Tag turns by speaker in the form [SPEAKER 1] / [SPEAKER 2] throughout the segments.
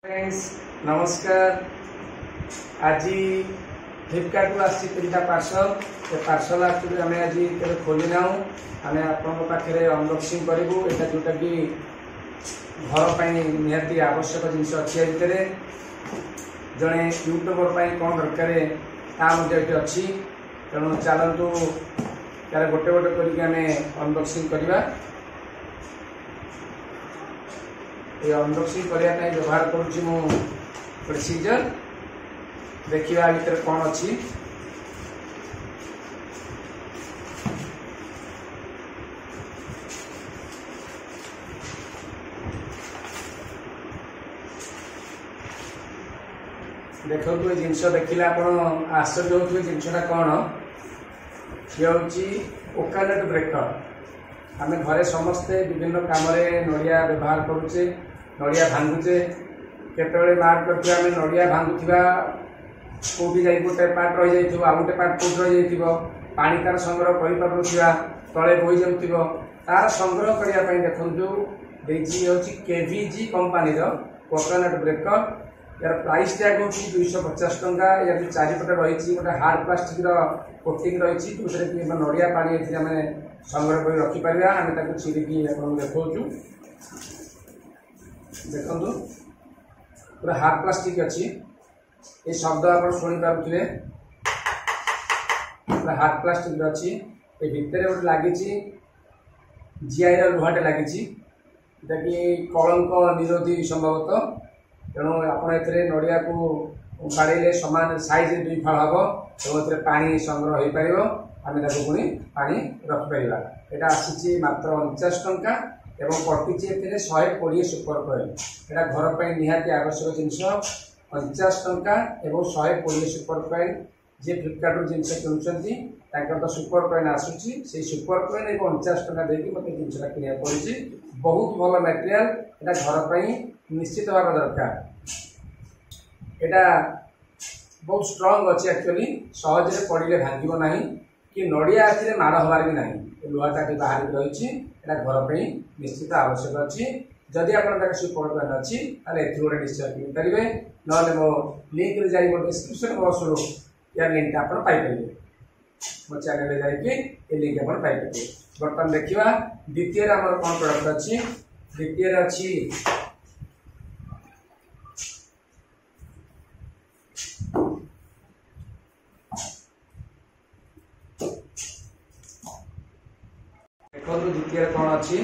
[SPEAKER 1] Friends नमस्कार। आज फ्लिपकार्ट को आसी तीन पार्सल पार्सल आम आज के खोली ना आम आपे अनबॉक्सिंग करूँ यहाँ जोटा कि घर निहाती आवश्यक जिनस अच्छी भितर जड़े यूट्यूबर कौन दरकार अच्छी तेणु चलतु यार गोटे गोटे करके अनबॉक्सिंग करवा। ये अनबॉक्सिंग करने व्यवहार करुँच सीजर देखा भर कौन अच्छी देखो ये जिनस देखिले आप आश्चर्य हो जिनसा कौन ये हूँ ओकानेट ब्रेकर। आम घरे समस्ते विभिन्न काम नड़िया व्यवहार करुचे नड़िया भांगुचे केतवे मार्क करके आम नड़िया भांगुवा कौटी जा गोटे पार्ट रही जाइए आ गोटे पार्ट कौट रही जाइए पानी तार संग्रह कर तले बोई जाऊ तार संग्रह करने देखो केवीजी कंपानी कोकोनट ब्रेकर यार प्राइस टैग हूँ 250 टंका। या चारिपटे रही गोटे हार्ड प्लास्टिक कोटिंग रही नड़िया पानी आम संग्रह कर रखिपर आम छिड़की देखा देखु पूरा हार्ड प्लास्टिक अच्छी ये शब्द आप शुणी पारे पूरा हार्ड प्लास्टिक अच्छी ये भितर गोटे लगी जीआई लुहाटे लगी कि कलंक निरोधी संभवतः तेणु आप नड़िया को बाड़े सामान साइज 2 फाड़ हम तो पानी संग्रह हो पार आम पुणी पानी रखिपर। यहाँ आसी मात्र 49 टंका एवं पटी 120 सुपर कॉइल यहाँ घर पर निहाती आवश्यक जिनस 50 टंका एवं 120 सुपर कॉइल जी फ्लिपकार्ट जिनस किणुंट तो सुपर कॉइन आसूसी से सुपर कॉइन एक 49 टंका देकी मत जिनसा किना पड़ी बहुत भल मटेरियल यहाँ घर पर निश्चित भाव दरकार। यहाँ बहुत स्ट्रंग अच्छी एक्चुअली सहजे पड़े भांगो ना कि नड़िया आखिरे माड़ हबार भी ना लुहाटा बाहर रही है घर पर निश्चित आवश्यक अच्छी जदि आप सुपर कॉइन अच्छी गोटे निश्चय किन पारे ना मो लिंक जा डिस्क्रिप्शन बॉक्स यार लिंक आप पाइपर मो चैनल जाकि लिंक आप पाइपर। बर्तमान देखा द्वितीय आम कौन प्रोडक्ट अच्छी द्वितीय अच्छी देखो द्वितीय कौन अच्छी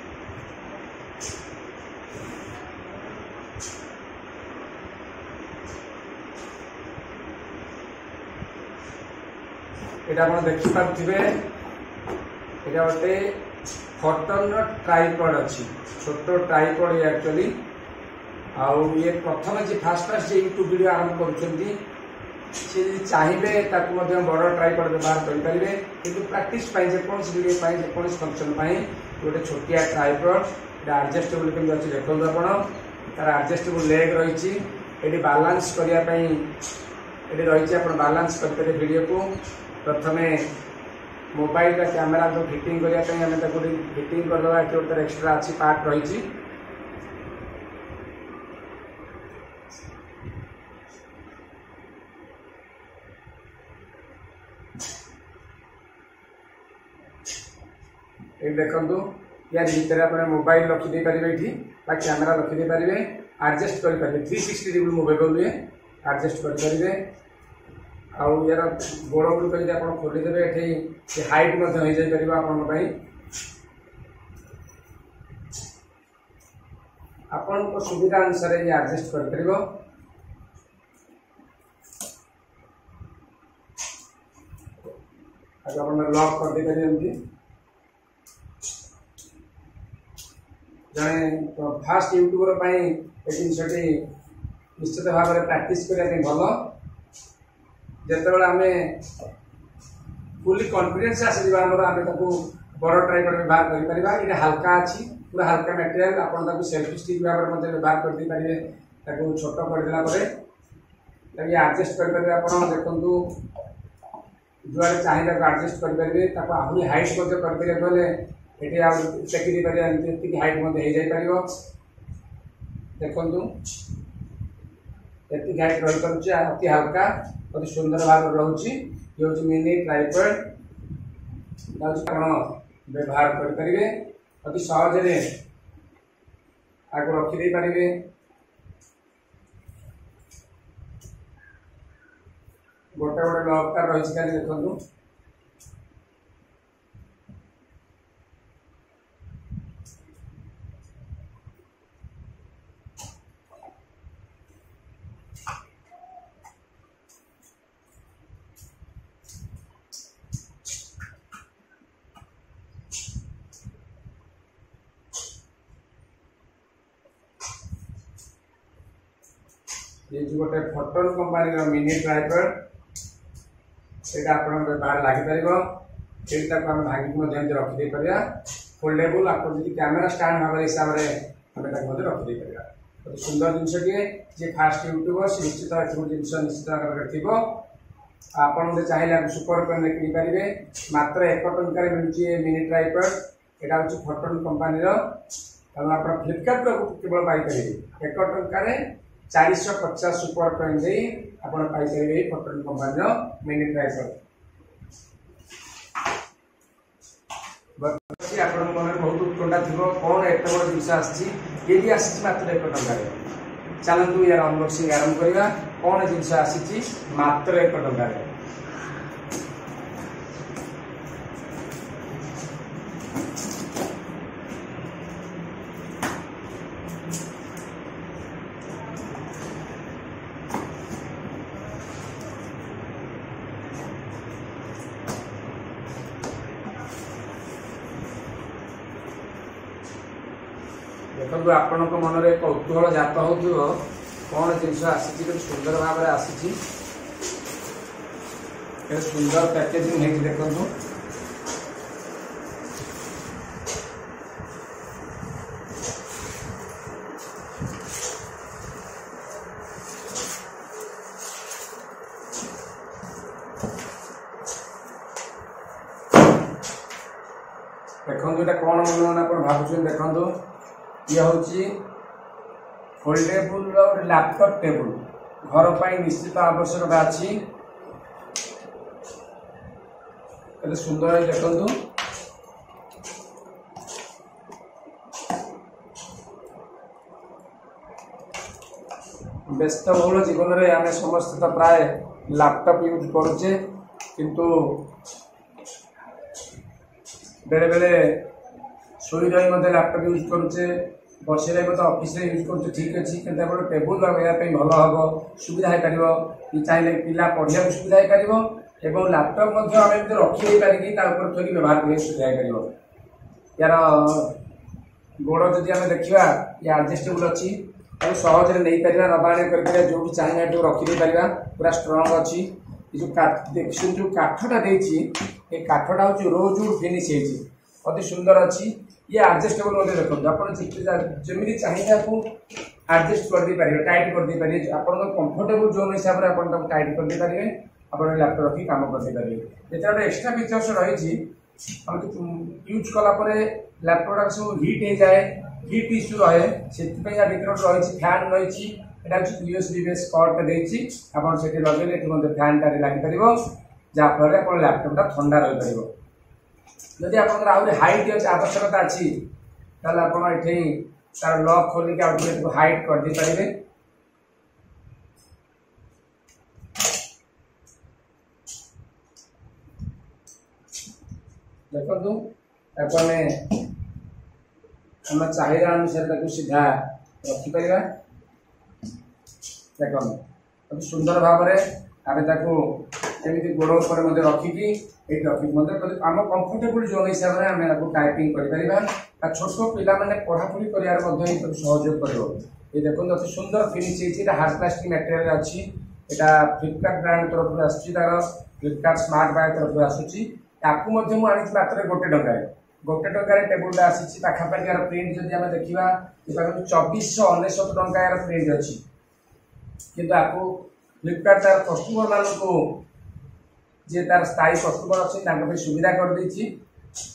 [SPEAKER 1] यहाँ आप देखिपे यहाँ गोटे कॉटन ट्राइपॉड अच्छी छोट ट्राइपॉड एक्चुअली आउ ये प्रथम जी फास्ट फास्ट यूट्यूब वीडियो आरंभ कर चाहिए बड़ ट्राइपॉड व्यवहार करेंगे कि प्राक्टिस जेकोसी वीडियो जेकोसी फंक्शन गोटे छोटिया ट्राइपॉड एडजस्टेबल केमी अच्छी देखो आप तार एडजस्टेबल लेग रही ये बालांस करने ये रही आप बालांस करेंगे वीडियो को प्रथमे मोबाइल का कैमेरा जो फिटिंग करने फिटिंग करदे गोटे एक्सट्रा अच्छी पार्ट रही ये देखु यार भितर आप मोबाइल रखिदे पारे ये कैमेरा रखिदे पारे एडजस्ट करेंगे 360 डिग्री मूवेबल हुए एडजस्ट करेंगे आउ यार गोड़ गुड़ यदि आप खोलीदेवे ये हाइट हो जापर आपण सुविधा अनुसार ये एडजस्ट कर लॉक कर दे पारे जड़े फास्ट यूट्यूबर जिनसटी निश्चित भाव में प्राक्टिस करने भल जितेबाला आम फुली कॉन्फिडेंस आसीजा आम बड़ ट्राइपॉड व्यवहार करें ये हल्का अच्छी पूरा हल्का मटेरियल आप सेल्फी स्टिक भाव में व्यवहार करदे पारे छोट करदेला एडजस्ट करेंगे आप देखु जुआड़े चाहिए एडजस्ट करेंगे आहरी हाइट करदे गले ये टेकी पारे हाइट देखु एति हाइट रही पारुछि अति हल्का अति सुंदर भाव रोचे ये हूँ मिनी ट्राइपॉड ଆପଣ ବ୍ୟବହାର କରିପାରିବେ ଅତି ସହଜରେ ଆକୁ ରଖିଦେଇ ପାରିବେ। गोटे गोटे लॉक रही देखु ये गोटे फोटोन कंपनी मिनी ट्राइपॉड ये आप व्यवहार लगिपर ये भांगिक रखिदे पारा फोल्डेबल आप कैमेरा स्टैंड भाव हिसाब से आम रखिदे पारा अति सुंदर जिनस जी फास्ट यूट्यूबर से निश्चित जिन निश्चित भाव थी आपन चाहिए सुपर पेन किनीपारे मात्र 1 टंकार मिलूँ मिनी ट्राइपॉड यहाँ हूँ फोटोन कंपनी तेणु आप फ्लिपकार्ट केवल पाइपर 1 टंकार 450 सुपर पेन दे आप पाइपर फोटोन कंपनी मिनी ट्राइपॉड आप मन बहुत उत्कंठा थी कौन एत बड़ जिन आसी भी आसी मात्र 1 टंकार चलतु यार अनबॉक्सिंग आरंभ करवा कौन जिन आसी मात्र 1 टंकार देखो आपण मन में कौतूहल जात हो कौन जिन आसी सुंदर भाव में आसी सुंदर पैकेजिंग है देखो देखो कौन मन आप भावुँ देखो ये हूँ फोल्डेबल लैपटॉप टेबल घर पर निश्चित आवश्यकता अच्छी सुंदर देखु व्यस्तबहुल जीवन में आम समस्त तो प्राय लैपटॉप यूज करुचे किंतु बेले बेले शोई रही लैपटॉप यूज करुचे बस रही ऑफिस यूज कर ठीक अच्छे कि टेबुल लगाई भल हम सुविधा हो पार चाहिए पिला पढ़ा सुविधा हो पार और लैपटॉप आम रखी पारिकी थोड़ी व्यवहार कर सुविधा हो पार यार गोड़ जदि आम देखा ये एडजस्टेबल अच्छी सहज नहीं पार नबाण कर जो भी चाहिए रखी पार पूरा स्ट्रंग अच्छी जो काठटा ये काठटा हूँ रोजवुड फिनिश अति सुंदर अच्छी ये एडजस्टेबल देखो आप जमी चाहिए आपको एडजस्ट कर दे पारे टाइट कर दे पारे आप कंफर्टेबल जोन हिसाब से आप टाइट कर दे पारे आप लैपटॉप रखी काम कर दे पारे जितना गोटे एक्सट्रा फीचर्स रही यूज कलापर लैपटॉप सब हिट हो जाए हिट इश्यू रहे से भर रही फैन रही यूएसबी बेस कॉर्ड देती आप लगे फैन टा लगिपर जहाँफल आप लैपटॉप ठंडा रही पार जदि आप हाइट अच्छे आवश्यकता अच्छी आप तार लॉक खोलिक हाइट कर दे पारे देखो आम चाहिए अनुसार सीधा रखिपर देख अति सुंदर भाव में आमती गोड़ पर रखिकी ये रखिक आम कंफर्टेबल जोन हिसाब से आम टाइपिंग कर छोट पिला मैंने पढ़ापढ़ी कर सहयोग कर ये देखो अति सुंदर फिनिश हार्ड प्लास्टिक मटेरियल अच्छी यहाँ फ्लिपकार्ट ब्रांड तरफ आसार फ्लिपकार्ट स्मार्ट बाय तरफ आसूसी मुझे मुझे मात्र 1 टंकार टेबुलटा आसी पाखापाखि यार प्रिंट जब आम देखा 2499 टंका यार प्रिंट अच्छी किंतु आपको फ्लिपकार्ट तार कस्टमर मान जे तार स्थायी कस्टमर अच्छे सुविधा कर देछि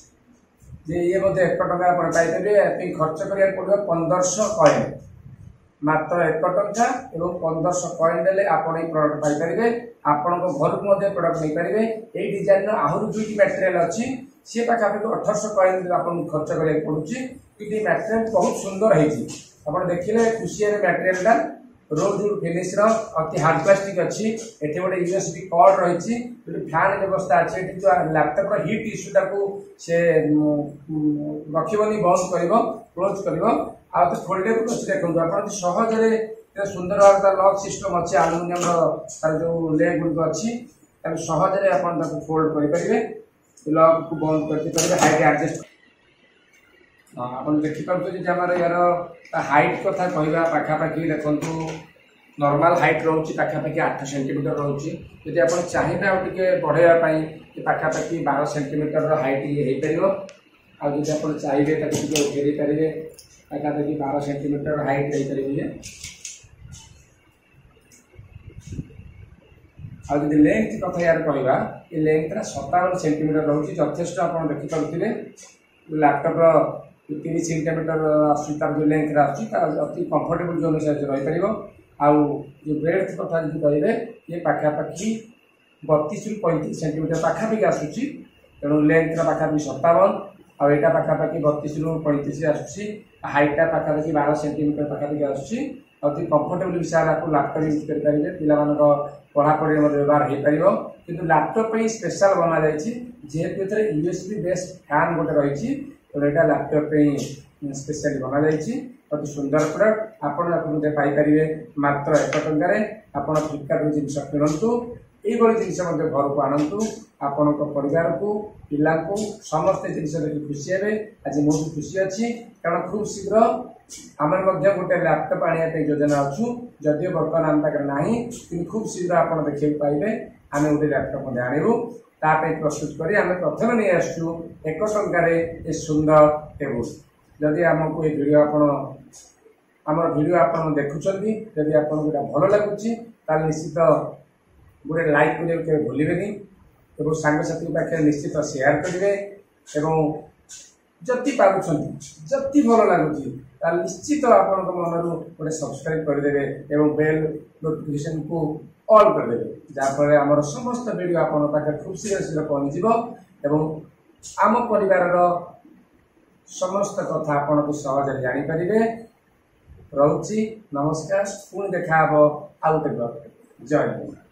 [SPEAKER 1] जे ये 1 टंका पाइबे खर्च करा पड़ो 1500 कॉइन मात्र 1 टंका एवं 1500 कॉइन देले आपण ए प्रोडक्ट पाई परिबे। आपण को घर को मध्ये प्रोडक्ट नै परिबे। ए डिजाइन रो आहुर दुईटी मटेरियल अछि से पाखा पे 1800 कॉइन आपण खर्च करे पडुची। इटी मटेरियल बहुत सुंदर हेची आपण देखिले खुशी रे मटेरियल दा रोज वुड फिनिश रो अति हार्ड प्लास्टिक अछि। एठी गोटे यूएसबी कॉर्ड रहिछि एठी फैन व्यवस्था अछि। एठी जो लैपटॉप रो हीट इश्यू ताको से रखिबनी बंद करिवो क्लोज करिवो आ तो फोल्डेबल अछि। देखंतु आपण सहज रे सुंदर भाव लॉक सिस्टम अछि एल्युमिनियम रो तार जो लेग गुड अछि ताको सहज रे आपण ताको फोल्ड करि परिबे लॉक को बंद करके परिबे हाइट एडजस्ट। आपण देखि परतो जे हमर यार हाइट कथा कहबा पाखा पाखी देखंतु नॉर्मल हाइट रहउची पाखा पाखी 8 सेंटीमीटर रहउची। यदि आपण चाहिबे आ टिके बढ़ाया पई कि पाखा पाखी 12 सेंटीमीटर रो हाइट ये हे परिबो। आ जदि आपण चाहिबे ताको टिके उठेरी परिबे पाखा पाखी 12 सेंटीमीटर हाइट दे परिबे। आ जदि लेंथ कथा यार कहबा ए लेंथ रा 57 सेंटीमीटर रहउची यथेष्ट। आपण देखि परथिबे लैपटॉप रो 30 सेंटीमीटर आसुतार जो लेंथ रा अछि ता अति कंफर्टेबल जोन साइज रहि परिबो। आउ जो ब्रेड्थ कथा जदि कहबे ये पाखा पाखी 32 रु 35 सेंटीमीटर पाखा पाखी आसुची। तेणु लेंथ रा पाखा पाखी 57 आ एटा पाखा पाखी 32 रु 35 आसुची। हाइट टा पाखा पाखी 12 सेंटीमीटर पाखा पाखी आसुची। अति कंफर्टेबल विषय आपको लैपटॉप यूज कर पारिबे। पिला मानको पढ़ा पढ़ी मध्ये व्यवहार हे परिबो। किंतु लैपटॉप पे स्पेशल बना जायछि जेहेतु एथरे यूएसबी बेस्ड फैन गोटे रहिछि। तो एटा लैपटॉप पे स्पेशली बना जायछि। अति सुंदर प्रोडक्ट आपण आपन पाई परिबे मात्र 1 टंका रे। आपण फ्लिपकार्ट रो जिंस किनंतु ए बळी जिंस मध्ये घर को आनंतु आपण को परिवार को पिला को समस्त जिंस देखि खुशी हेबे। आज मो खुशी अछि कारण खूब शीघ्र आमर मध्ये गोटे लैपटॉप आनिया पे योजना अछु। जदियो वर्तमान हम तक नाही किंतु खूब शीघ्र आपण देखि पाइबे आमे गोटे लैपटॉप मध्ये आनिबु। तापे प्रस्तुत करी आमे प्रथम नै आसु 1 टंका रे ए सुंदर टेबुल। जदि हमको ये वीडियो आपण हमर वीडियो आपण देखुछंती जदि आपण गोटा भलो लागुची ताल निश्चित गोटे लाइक करियो के भूलिबेनी एवं सांग साथी पाखे निश्चित शेयर करिवे एवं जति पारुछंती जति भलो लागुची ताल निश्चित आपण को मनरु गोटे सब्सक्राइब कर देबे एवं बेल नोटिफिकेशन को ऑल कर देबे। जा पर हमर समस्त वीडियो आपण पाखे खूब शीघ्र पहुंच जिवो एवं आम परिवार रो समस्त कथा आपण को सहज जानी परिबे। रहुची नमस्कार पुणी देखा हबो आउट जय हिंद।